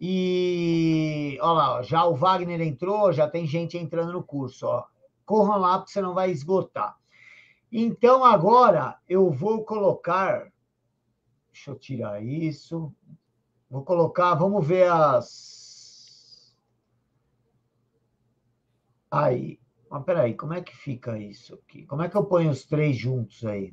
E olha lá, ó, já o Wagner entrou, já tem gente entrando no curso. Ó. Corram lá, porque você não vai esgotar. Então, agora eu vou colocar. Deixa eu tirar isso. Vou colocar, vamos ver as. Aí. Mas peraí, como é que fica isso aqui? Como é que eu ponho os três juntos aí?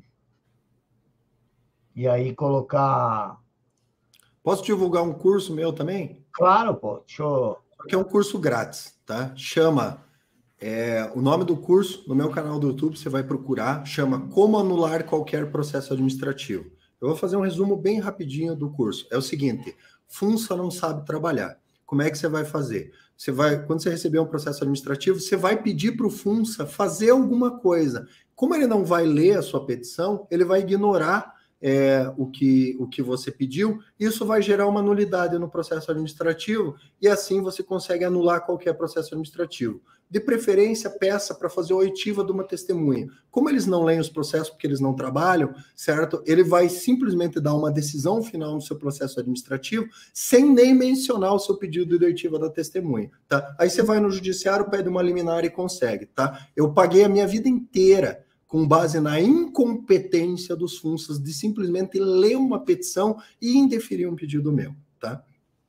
E aí colocar. Posso divulgar um curso meu também? Claro, pô. Deixa eu. Que é um curso grátis, tá? Chama. O nome do curso, no meu canal do YouTube, você vai procurar, chama Como Anular Qualquer Processo Administrativo. Eu vou fazer um resumo bem rapidinho do curso. É o seguinte, Funça não sabe trabalhar. Como é que você vai fazer? Quando você receber um processo administrativo, você vai pedir para o Funça fazer alguma coisa. Como ele não vai ler a sua petição, ele vai ignorar o que você pediu, isso vai gerar uma nulidade no processo administrativo e assim você consegue anular qualquer processo administrativo. De preferência, peça para fazer a oitiva de uma testemunha. Como eles não leem os processos porque eles não trabalham, certo? Ele vai simplesmente dar uma decisão final no seu processo administrativo sem nem mencionar o seu pedido de oitiva da testemunha, tá? Aí você vai no judiciário, pede uma liminar e consegue, tá? Eu paguei a minha vida inteira com base na incompetência dos Funças de simplesmente ler uma petição e indeferir um pedido meu, tá?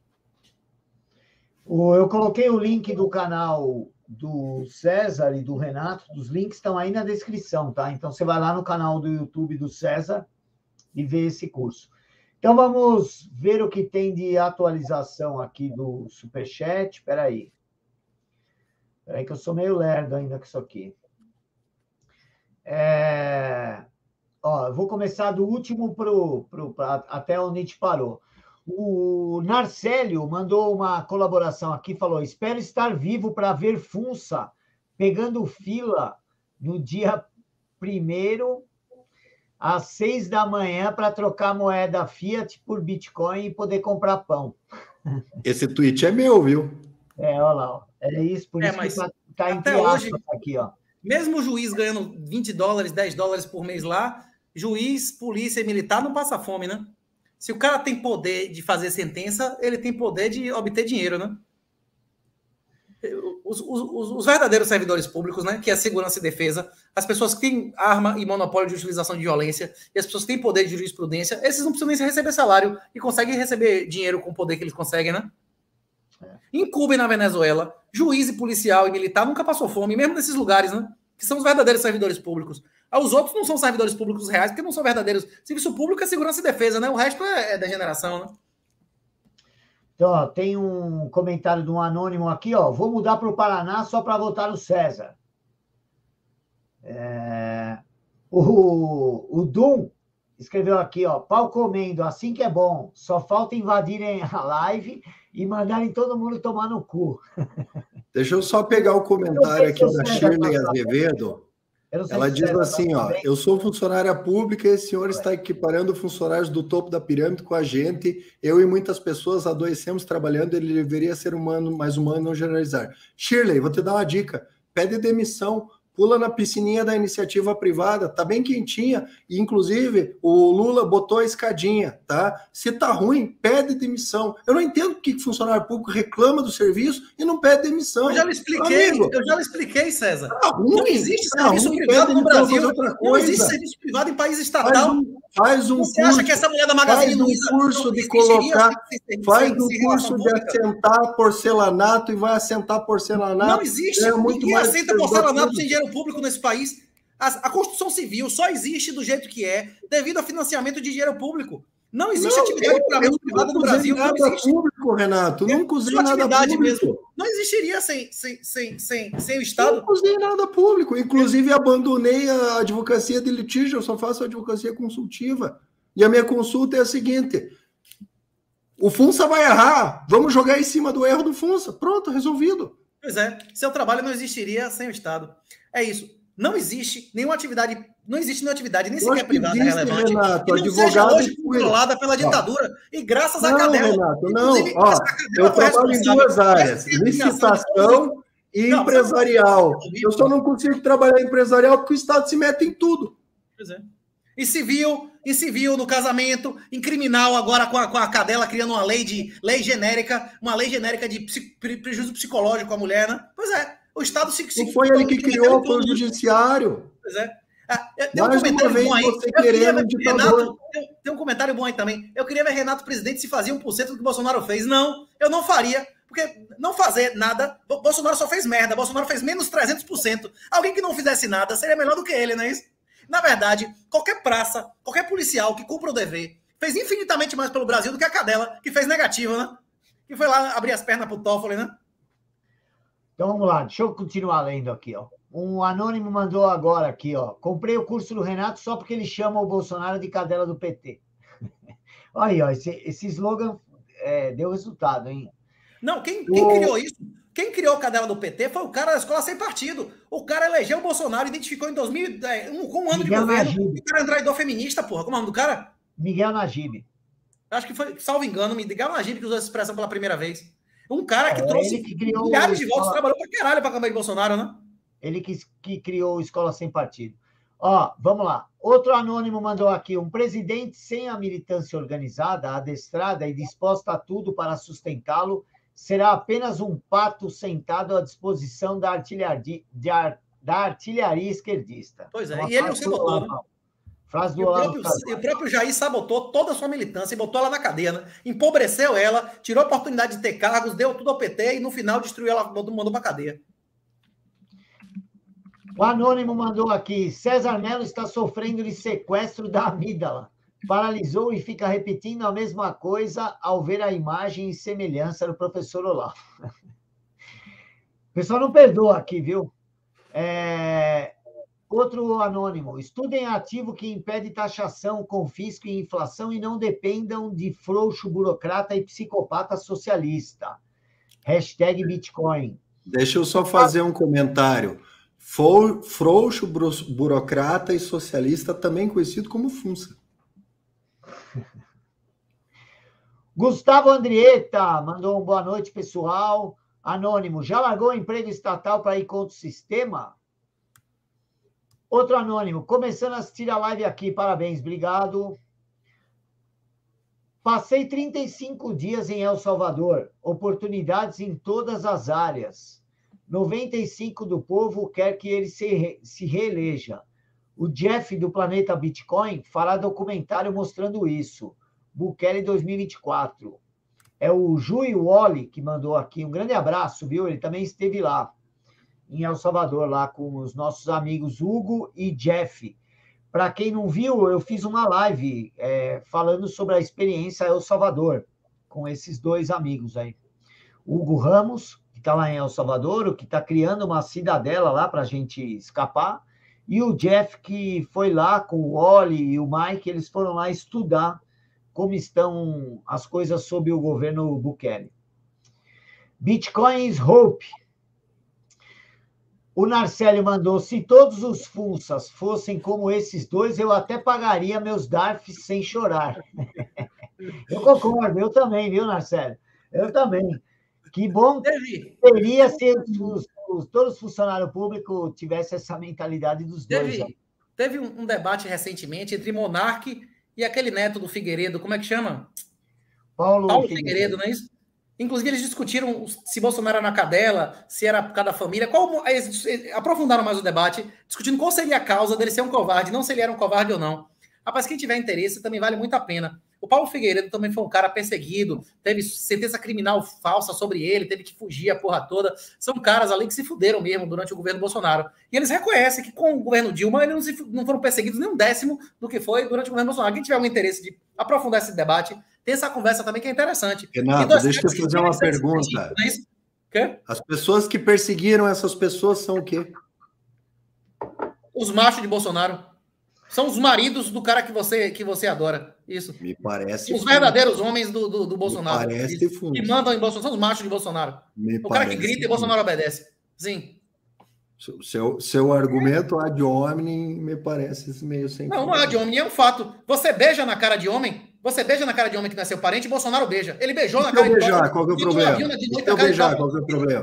Eu coloquei o link do canal do César e do Renato, os links estão aí na descrição, tá? Então você vai lá no canal do YouTube do César e vê esse curso. Então vamos ver o que tem de atualização aqui do Superchat. Espera aí que eu sou meio lerdo ainda com isso aqui. Eu vou começar do último até onde a gente parou. O Narcélio mandou uma colaboração aqui, falou: espero estar vivo para ver Funça pegando fila no dia 1º às 6 da manhã para trocar moeda Fiat por Bitcoin e poder comprar pão. Esse tweet é meu, viu? Olha lá, ó. É isso, por isso que tá entre hoje, aspas aqui, ó. Mesmo o juiz ganhando $20, $10 por mês lá, juiz, polícia e militar não passa fome, né? Se o cara tem poder de fazer sentença, ele tem poder de obter dinheiro, né? Os verdadeiros servidores públicos, né? Que é a segurança e defesa, as pessoas que têm arma e monopólio de utilização de violência, e as pessoas que têm poder de jurisprudência, esses não precisam nem receber salário e conseguem receber dinheiro com o poder que eles conseguem, né? Em Cuba e na Venezuela, juiz e policial e militar nunca passou fome, mesmo nesses lugares, né? Que são os verdadeiros servidores públicos. Os outros não são servidores públicos reais, porque não são verdadeiros. Serviço público é segurança e defesa, né? O resto é degeneração, né? Então, ó, tem um comentário de um anônimo aqui, ó. Vou mudar para o Paraná só para votar no César. O Dum escreveu aqui, ó. Pau comendo, assim que é bom. Só falta invadirem a live e mandarem todo mundo tomar no cu. Deixa eu só pegar o comentário aqui da Shirley Azevedo. Ela diz assim, ó, eu sou funcionária pública e esse senhor está equiparando funcionários do topo da pirâmide com a gente. Eu e muitas pessoas adoecemos trabalhando, ele deveria ser humano, mais humano, não generalizar. Shirley, vou te dar uma dica. Pede demissão. Pula na piscininha da iniciativa privada, tá bem quentinha, e inclusive o Lula botou a escadinha, tá? Se tá ruim, pede demissão. Eu não entendo porque funcionário público reclama do serviço e não pede demissão. Eu já lhe expliquei, César. Tá ruim, não existe serviço privado no Brasil. Não existe serviço privado em país estatal. Faz um Você acha que essa mulher da Magazine Luiza curso de colocar, faz um curso de assentar porcelanato e vai assentar porcelanato. Não existe. Ninguém assenta porcelanato sem dinheiro público nesse país. A construção civil só existe do jeito que é devido ao financiamento de dinheiro público. Não existe atividade privada no Brasil. Não existe nada público, Renato. Nunca usei nada público. Mesmo. Não existiria sem o Estado. Não usei nada público. Inclusive, abandonei a advocacia de litígio. Eu só faço advocacia consultiva. E a minha consulta é a seguinte. O Funça vai errar. Vamos jogar em cima do erro do Funça. Pronto, resolvido. Pois é. Seu trabalho não existiria sem o Estado. É isso. Não existe nenhuma atividade, nem sequer privada relevante, Renato, que não seja hoje controlada pela ditadura. E graças à cadela. Renato, não. Eu trabalho em duas áreas, licitação e empresarial. Eu só não consigo trabalhar empresarial porque o Estado se mete em tudo. Pois é. Em civil, no casamento, em criminal, agora com a Cadela criando uma lei genérica de prejuízo psicológico à mulher, né? Pois é, o Estado Não foi ele que criou, foi o judiciário. Pois é. Tem um comentário bom aí. Renato, tem um comentário bom aí também. Eu queria ver Renato presidente se fazia 1% do que o Bolsonaro fez. Não, eu não faria, porque não fazer nada, Bolsonaro só fez merda, Bolsonaro fez menos 300%. Alguém que não fizesse nada seria melhor do que ele, não é isso? Na verdade, qualquer praça, qualquer policial que cumpra o dever, fez infinitamente mais pelo Brasil do que a Cadela, que fez negativa, né? Que foi lá abrir as pernas pro Toffoli, né? Então vamos lá, deixa eu continuar lendo aqui, ó. Um anônimo mandou agora aqui, ó. Comprei o curso do Renato só porque ele chama o Bolsonaro de cadela do PT. Aí, ó, esse slogan deu resultado, hein? Não, quem criou isso? Quem criou a cadela do PT foi o cara da escola sem partido. O cara elegeu o Bolsonaro, identificou em 2010, com um ano Miguel de governo. Najib. O cara é um traidor feminista, porra. Como é o nome do cara? Miguel Najib. Acho que foi, salvo engano, Miguel Najib que usou essa expressão pela primeira vez. Um cara que trouxe criou milhares de votos, trabalhou pra caralho pra campanha de Bolsonaro, né? Ele que criou Escola Sem Partido. Ó, vamos lá. Outro anônimo mandou aqui: um presidente sem a militância organizada, adestrada e disposta a tudo para sustentá-lo, será apenas um pato sentado à disposição da artilharia esquerdista. Pois é, e ele o sabotou, né? Frase do Olavo. E o próprio Jair sabotou toda a sua militância e botou ela na cadeia, né? Empobreceu ela, tirou a oportunidade de ter cargos, deu tudo ao PT e no final destruiu ela, mandou pra cadeia. O anônimo mandou aqui: César Mello está sofrendo de sequestro da amígdala. Paralisou e fica repetindo a mesma coisa ao ver a imagem e semelhança do professor Olavo. O pessoal não perdoa aqui, viu? Outro anônimo: estudem ativo que impede taxação, confisco e inflação e não dependam de frouxo burocrata e psicopata socialista. Hashtag Bitcoin. Deixa eu só fazer um comentário. Frouxo, burocrata e socialista, também conhecido como FUNSA. Gustavo Andrieta mandou um boa noite, pessoal. Anônimo: já largou o emprego estatal para ir contra o sistema? Outro anônimo: começando a assistir a live aqui, parabéns, obrigado. Passei 35 dias em El Salvador, oportunidades em todas as áreas. 95% do povo quer que ele se reeleja. O Jeff do Planeta Bitcoin fará documentário mostrando isso. Bukele 2024. É o Jui Wally que mandou aqui. Um grande abraço, viu? Ele também esteve lá, em El Salvador, lá com os nossos amigos Hugo e Jeff. Para quem não viu, eu fiz uma live falando sobre a experiência El Salvador, com esses dois amigos aí. Hugo Ramos, que está lá em El Salvador, o que está criando uma cidadela lá para a gente escapar, e o Jeff, que foi lá com o Wally e o Mike, eles foram lá estudar como estão as coisas sob o governo Bukele. Bitcoin is hope. O Narcélio mandou: se todos os FUNSAs fossem como esses dois, eu até pagaria meus DARFs sem chorar. Eu concordo, eu também, viu, Narcélio? Eu também. Que bom seria se todos os funcionários públicos tivessem essa mentalidade dos dois. Teve um debate recentemente entre Monark e aquele neto do Figueiredo, como é que chama? Paulo Figueiredo, não é isso? Inclusive, eles discutiram se Bolsonaro era na cadela, se era por causa da família. Eles aprofundaram mais o debate, discutindo qual seria a causa dele ser um covarde, não se ele era um covarde ou não. Rapaz, quem tiver interesse também vale muito a pena. O Paulo Figueiredo também foi um cara perseguido, teve sentença criminal falsa sobre ele, teve que fugir a porra toda. São caras ali que se fuderam mesmo durante o governo Bolsonaro. E eles reconhecem que com o governo Dilma eles não foram perseguidos nem um décimo do que foi durante o governo Bolsonaro. Quem tiver algum interesse de aprofundar esse debate, tem essa conversa também que é interessante. Renato, deixa eu fazer uma pergunta. As pessoas que perseguiram essas pessoas são o quê? Os machos de Bolsonaro. São os maridos do cara que você adora. Isso. Me parece. Os verdadeiros homens do Bolsonaro. Me parece que mandam em Bolsonaro. São os machos de Bolsonaro. O cara que grita e Bolsonaro obedece. Sim. Seu argumento ad hominem me parece meio sem. Não é ad hominem, é um fato. Você beija na cara de homem. Você beija na cara de homem que não é seu parente e Bolsonaro beija. Ele beijou na cara de homem. Qual que é o problema? Qual que é o problema?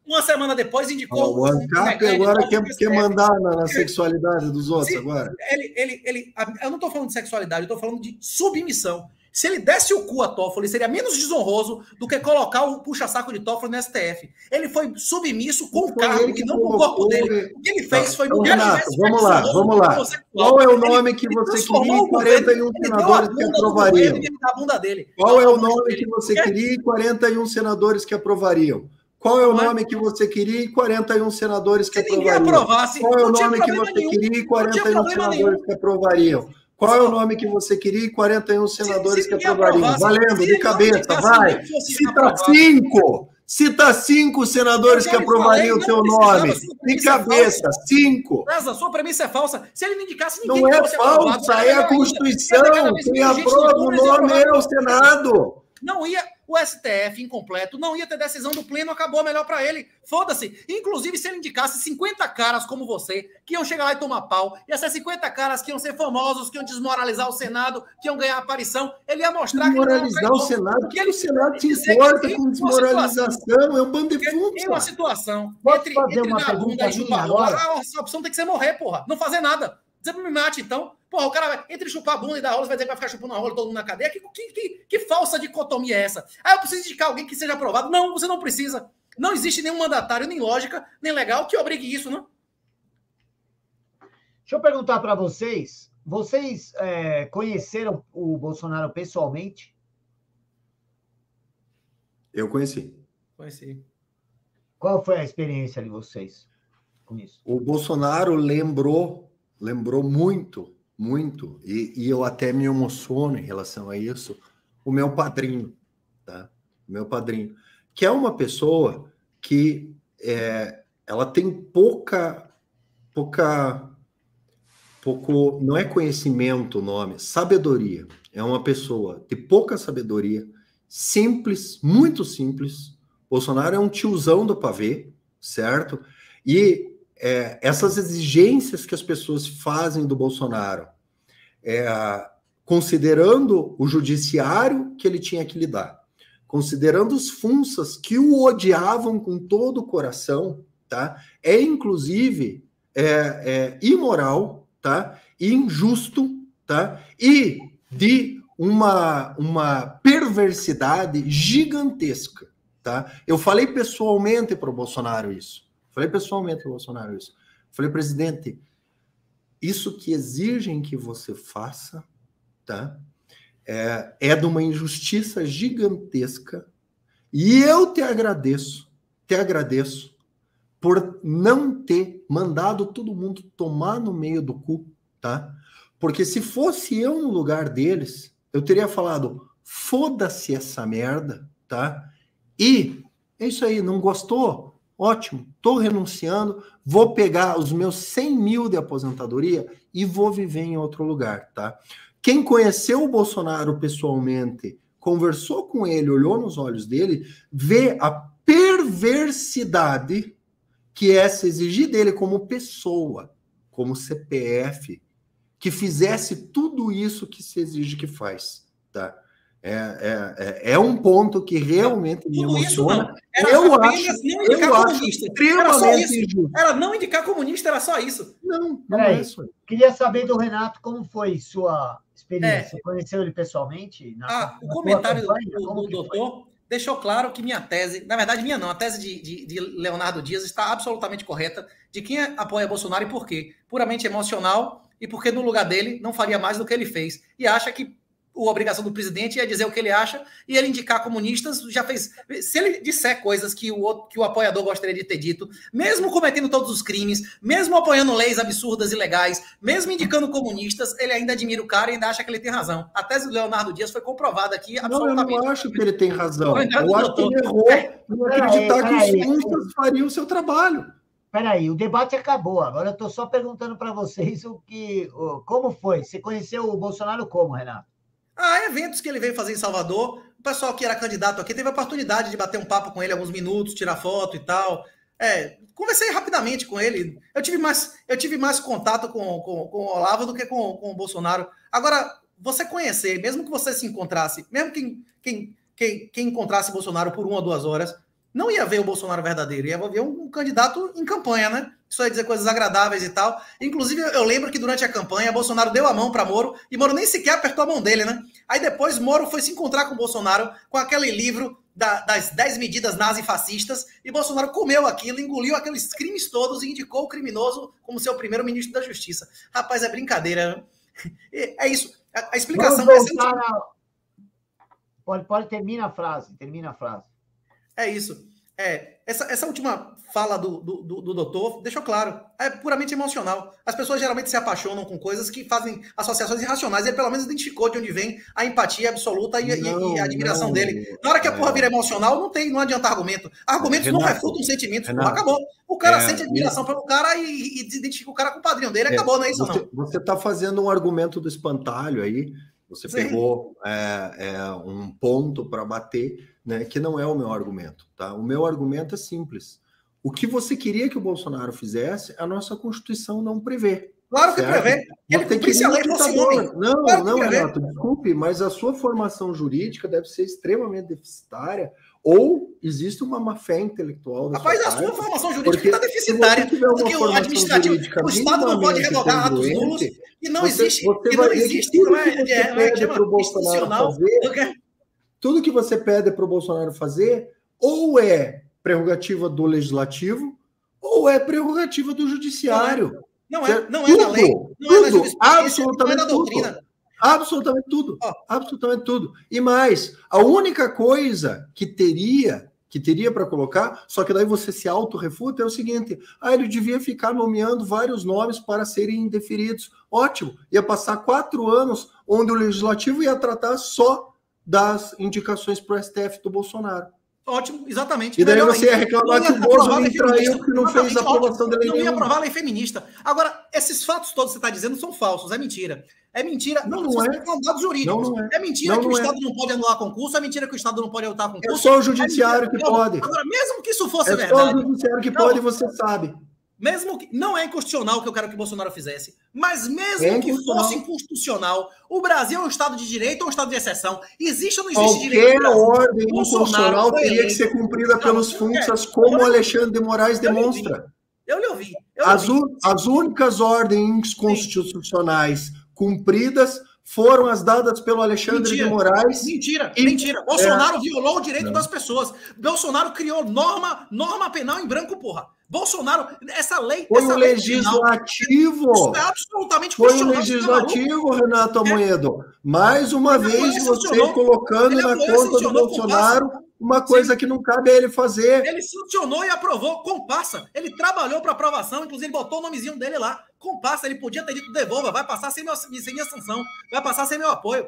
uma semana depois indicou... O ANCAP agora quer mandar na sexualidade dos outros agora. Eu não estou falando de sexualidade, eu estou falando de submissão. Se ele desse o cu a Toffoli, seria menos desonroso do que colocar o puxa-saco de Toffoli no STF. Ele foi submisso com o cargo e não com o corpo dele. O que ele fez foi... Renato, vamos lá. Qual é o nome que você queria e 41 senadores que aprovariam? Qual é o nome que você queria e 41 senadores que aprovariam? Qual é o nome que você queria e 41 senadores que aprovariam? Qual é o nome que você queria e 41 senadores que aprovariam? Qual é o nome que você queria e 41 senadores que aprovariam? Valendo, de cabeça, vai. Cita 5. Cita 5 senadores que aprovariam o seu nome. De cabeça, 5. A sua premissa é falsa. Se ele não indicasse ninguém... Não é falsa, é a Constituição. Quem aprova o nome é o Senado. Não ia... O STF incompleto não ia ter decisão do pleno, acabou melhor para ele. Foda-se. Inclusive, se ele indicasse 50 caras como você, que iam chegar lá e tomar pau, ia ser 50 caras que iam ser famosos, que iam desmoralizar o Senado, que iam ganhar aparição, ele ia mostrar desmoralizar o Senado? Porque o Senado se importa com desmoralização, é um bando de fundos. Tem uma situação entre uma pergunta e chupar rola, a opção tem que ser morrer, porra. Não fazer nada. Dizer pra me mate, então. Porra, o cara, entre chupar a bunda e dar rola, você vai dizer que vai ficar chupando a rola todo mundo na cadeia? Que falsa dicotomia é essa? Ah, eu preciso indicar alguém que seja aprovado. Não, você não precisa. Não existe nenhum mandatário, nem lógica, nem legal que obrigue isso, não? Deixa eu perguntar para vocês. Vocês conheceram o Bolsonaro pessoalmente? Eu conheci. Conheci. Qual foi a experiência de vocês com isso? O Bolsonaro lembrou muito, e eu até me emociono em relação a isso, o meu padrinho, tá? O meu padrinho, que é uma pessoa que ela tem pouco, não é conhecimento o nome, sabedoria. É uma pessoa de pouca sabedoria, simples, muito simples. Bolsonaro é um tiozão do pavê, certo? E essas exigências que as pessoas fazem do Bolsonaro, considerando o judiciário que ele tinha que lidar, considerando os funsas que o odiavam com todo o coração, tá? Inclusive imoral, tá? Injusto, tá? E de uma perversidade gigantesca, tá? Eu falei pessoalmente para o Bolsonaro isso. Falei, presidente, isso que exigem que você faça, tá? É de uma injustiça gigantesca. E eu te agradeço por não ter mandado todo mundo tomar no meio do cu, tá? Porque se fosse eu no lugar deles, eu teria falado, foda-se essa merda, tá? E é isso aí, não gostou? Ótimo, estou renunciando, vou pegar os meus 100 mil de aposentadoria e vou viver em outro lugar, tá? Quem conheceu o Bolsonaro pessoalmente, conversou com ele, olhou nos olhos dele, vê a perversidade que é se exigir dele como pessoa, como CPF, que fizesse tudo isso que se exige que faz, tá? É um ponto que realmente me emociona. Eu acho extremamente injusto. Era não indicar comunista, era só isso. Não é isso. Queria saber do Renato como foi sua experiência. Você conheceu ele pessoalmente? O comentário do doutor deixou claro que minha tese, na verdade minha não, a tese de Leonardo Dias está absolutamente correta de quem apoia Bolsonaro e por quê. Puramente emocional e porque no lugar dele não faria mais do que ele fez. E acha que a obrigação do presidente é dizer o que ele acha e ele indicar comunistas, já fez... Se ele disser coisas que o apoiador gostaria de ter dito, mesmo cometendo todos os crimes, mesmo apoiando leis absurdas e ilegais, mesmo indicando comunistas, ele ainda admira o cara e ainda acha que ele tem razão. A tese do Leonardo Dias foi comprovada aqui absolutamente. Eu não acho que ele tem razão. Eu acho que ele errou em acreditar que os fundos fariam o seu trabalho. Peraí, o debate acabou. Agora eu estou só perguntando para vocês como foi. Você conheceu o Bolsonaro como, Renato? Eventos que ele veio fazer em Salvador, o pessoal que era candidato aqui teve a oportunidade de bater um papo com ele alguns minutos, tirar foto e tal. Conversei rapidamente com ele. Eu tive mais contato com o Olavo do que com o Bolsonaro. Agora, você conhecer, mesmo que você se encontrasse, mesmo quem encontrasse Bolsonaro por 1 ou 2 horas, Não ia ver o Bolsonaro verdadeiro, ia ver um candidato em campanha, né? Só ia dizer coisas agradáveis e tal. Inclusive, eu lembro que durante a campanha, Bolsonaro deu a mão para Moro e Moro nem sequer apertou a mão dele, né? Aí depois Moro foi se encontrar com o Bolsonaro com aquele livro das 10 medidas nazifascistas e Bolsonaro comeu aquilo, engoliu aqueles crimes todos e indicou o criminoso como seu primeiro ministro da Justiça. Rapaz, é brincadeira. É isso. A explicação vai ser... Pode termina a frase. É isso. Essa última fala do doutor deixou claro. É puramente emocional. As pessoas geralmente se apaixonam com coisas que fazem associações irracionais. Ele pelo menos identificou de onde vem a empatia absoluta e a admiração dele. Na hora que a porra vira emocional, não adianta argumento. Argumentos Renato, não refutam sentimentos. Renato, acabou. O cara sente admiração pelo cara e identifica o cara com o padrinho dele. Acabou, não é isso não. Você está fazendo um argumento do espantalho aí. Você pegou um ponto para bater, né, que não é o meu argumento. Tá? O meu argumento é simples. O que você queria que o Bolsonaro fizesse, a nossa Constituição não prevê. Claro que prevê. Ele cumprisse a lei fosse homem. Não, Renato, desculpe, mas a sua formação jurídica deve ser extremamente deficitária ou existe uma má-fé intelectual. Rapaz, a sua formação jurídica está deficitária. Porque o administrativo, o Estado não pode revogar atos nulos e não existe. Tudo que você pede para o Bolsonaro fazer ou é prerrogativa do legislativo ou é prerrogativa do judiciário. Não é da lei, não é da jurisprudência, não é da doutrina. Absolutamente tudo. Absolutamente tudo. E mais, a única coisa que teria para colocar, só que daí você se autorrefuta, é o seguinte: ele devia ficar nomeando vários nomes para serem indeferidos. Ótimo. Ia passar 4 anos onde o legislativo ia tratar só das indicações para o STF do Bolsonaro. Ótimo, exatamente. E daí você ia reclamar que o Bolsonaro traiu que não fez a aprovação da lei. Não ia aprovar a lei feminista. Agora, esses fatos todos que você está dizendo são falsos, é mentira. É mentira. Não é. São dados jurídicos. É mentira que o Estado não pode anular concurso, é mentira que o Estado não pode autar concurso. É só o judiciário que pode. Agora, mesmo que isso fosse verdade... É só o judiciário que pode, você sabe. Mesmo que não é inconstitucional o que eu quero que o Bolsonaro fizesse, mas mesmo que fosse inconstitucional, o Brasil é um Estado de direito ou um Estado de exceção? Existe ou não existe direito? Qualquer ordem inconstitucional teria que ser cumprida pelos funças, como Alexandre de Moraes demonstra. Eu lhe ouvi. As únicas ordens constitucionais cumpridas foram as dadas pelo Alexandre de Moraes. Mentira. Bolsonaro violou o direito das pessoas. Bolsonaro criou norma penal em branco, porra. Bolsonaro, essa lei... Foi o legislativo. Isso é absolutamente foi o legislativo, Renato Amoedo. Mais uma vez você colocando na conta do Bolsonaro uma coisa que não cabe a ele fazer. Ele sancionou e aprovou, compassa. Ele trabalhou para aprovação, inclusive botou o nomezinho dele lá. Compassa, ele podia ter dito devolva, vai passar sem minha sanção, vai passar sem meu apoio.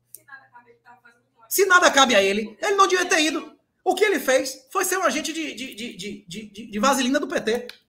Se nada cabe a ele, ele não devia ter ido. O que ele fez foi ser um agente de vaselina do PT.